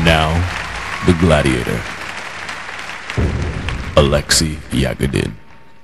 Now, the gladiator, Alexei Yagudin.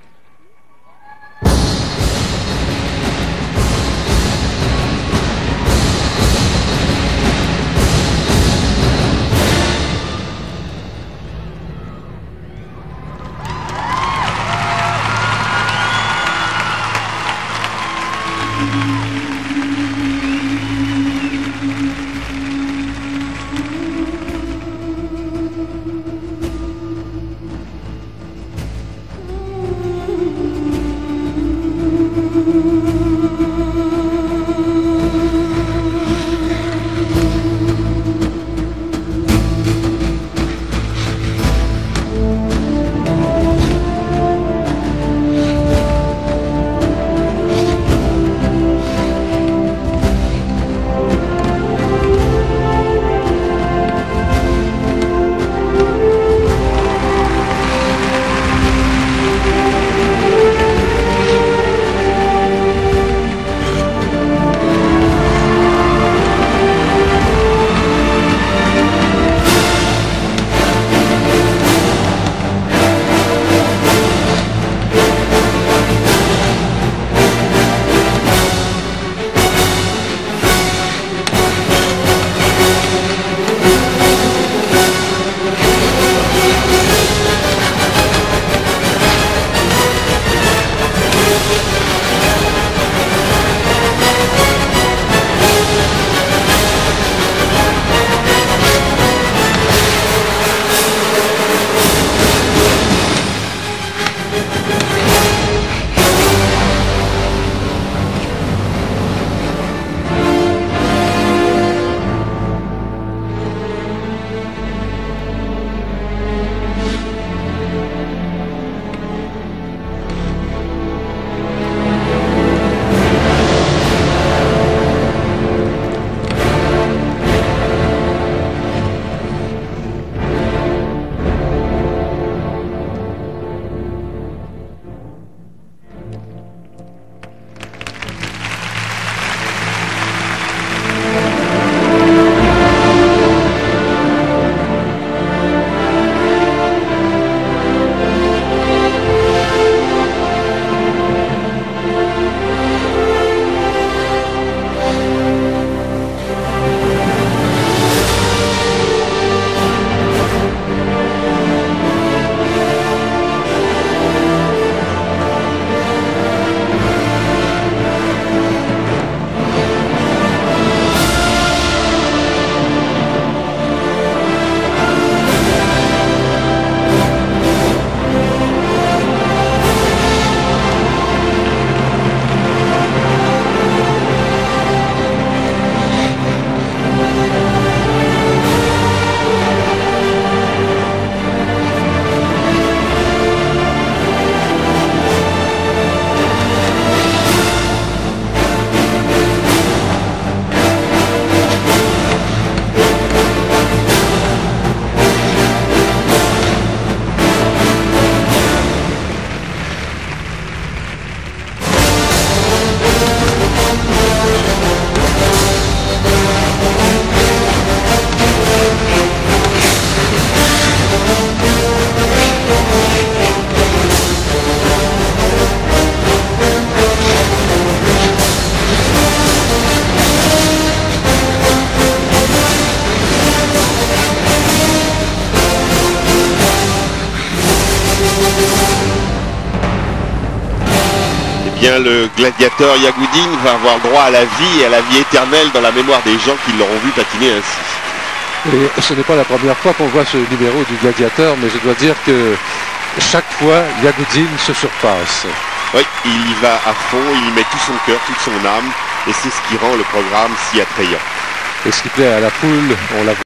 bien le gladiateur Yagudin va avoir droit à la vie et à la vie éternelle dans la mémoire des gens qui l'auront vu patiner ainsi. Et ce n'est pas la première fois qu'on voit ce numéro du gladiateur, mais je dois dire que chaque fois, Yagudin se surpasse. Oui, il y va à fond, il y met tout son cœur, toute son âme, et c'est ce qui rend le programme si attrayant. Et ce qui plaît à la foule, on l'a